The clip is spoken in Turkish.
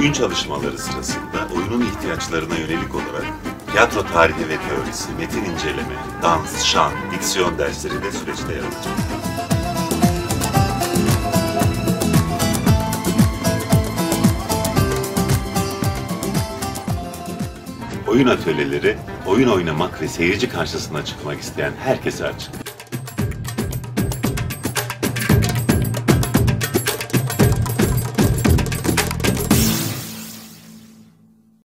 Oyun çalışmaları sırasında oyunun ihtiyaçlarına yönelik olarak tiyatro tarihi ve teorisi, metin inceleme, dans, şan, diksiyon dersleri de süreçte yer alacak. Oyun atölyeleri, oyun oynamak ve seyirci karşısına çıkmak isteyen herkese açık.